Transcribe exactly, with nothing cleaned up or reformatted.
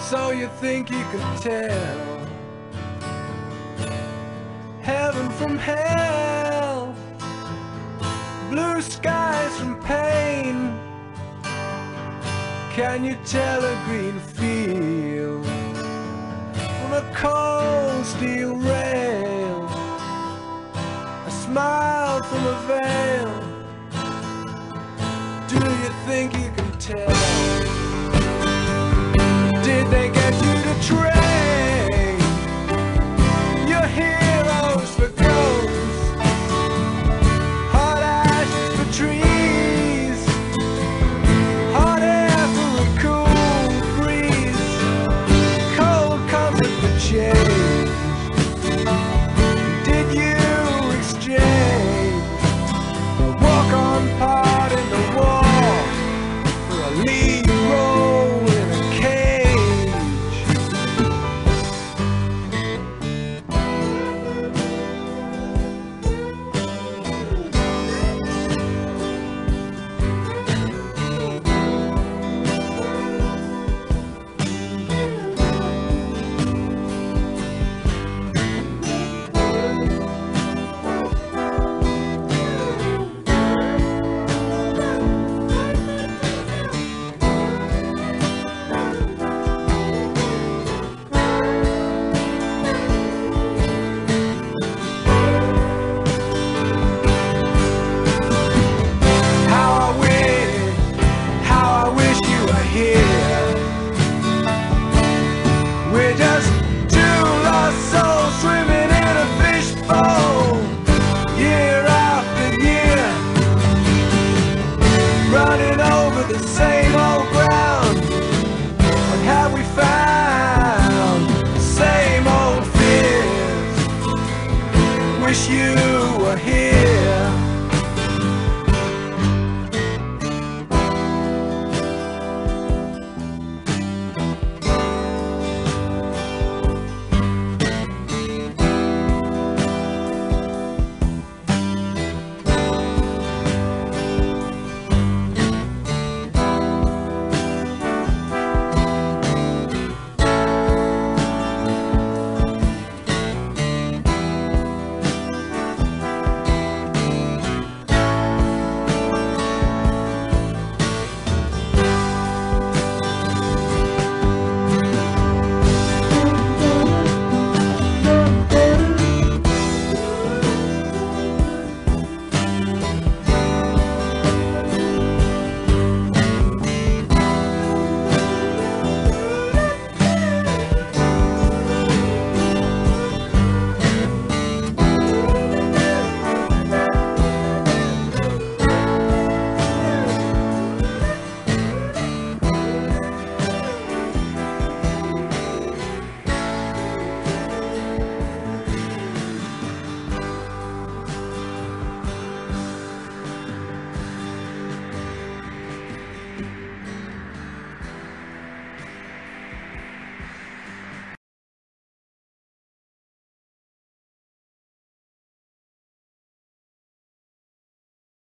So you think you can tell heaven from hell, blue skies from pain? Can you tell a green field from a cold steel rail, a smile from a veil? Do you think you can tell? Did they get you to trade your heroes for ghosts, hot ashes for trees, hot air for a cool breeze, cold comfort for change? Did you exchange the walk-on part in the wall for a lead role in a cage? We're just two lost souls swimming in a fishbowl, year after year, running over the same